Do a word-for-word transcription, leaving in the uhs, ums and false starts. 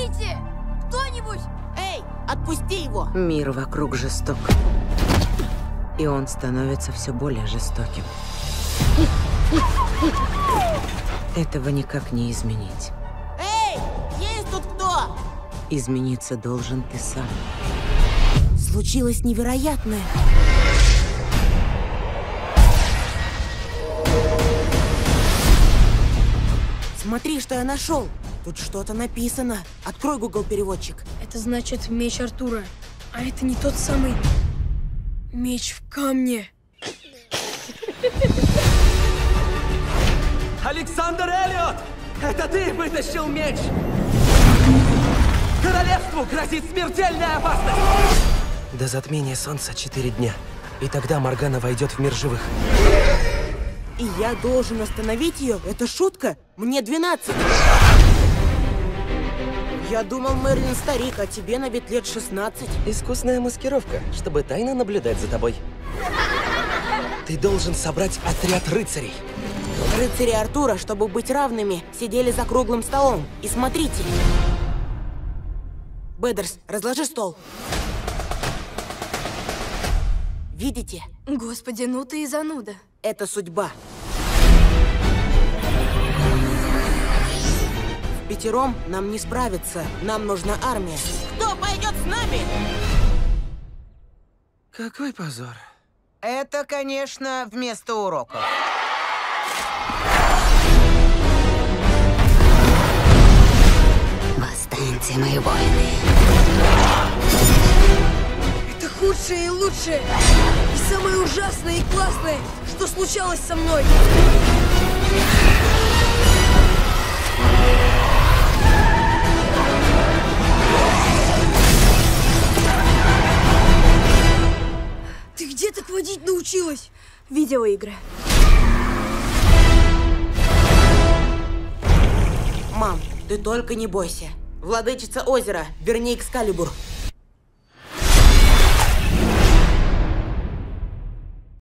Помогите! Кто-нибудь! Эй, отпусти его! Мир вокруг жесток. И он становится все более жестоким. Этого никак не изменить. Эй, есть тут кто? Измениться должен ты сам. Случилось невероятное. Смотри, что я нашел. Тут что-то написано. Открой Google переводчик. Это значит меч Артура. А это не тот самый меч в камне. Александр Эллиот! Это ты вытащил меч! Королевству грозит смертельная опасность! До затмения солнца четыре дня. И тогда Моргана войдет в мир живых. И я должен остановить ее? Это шутка? Мне двенадцать. Я думал, Мерлин старик, а тебе на вид лет шестнадцать. Искусная маскировка, чтобы тайно наблюдать за тобой. Ты должен собрать отряд рыцарей. Рыцари Артура, чтобы быть равными, сидели за круглым столом. И смотрите. Бэдерс, разложи стол. Видите? Господи, ну ты и зануда. Это судьба. Впятером нам не справиться. Нам нужна армия. Кто пойдет с нами? Какой позор. Это, конечно, вместо уроков. Восстаньте, мои воины. Это худшее и лучшее. И самое ужасное и классное, что случалось со мной. Ты где так водить научилась? Видеоигры. Мам, ты только не бойся. Владычица озера, верни Экскалибур.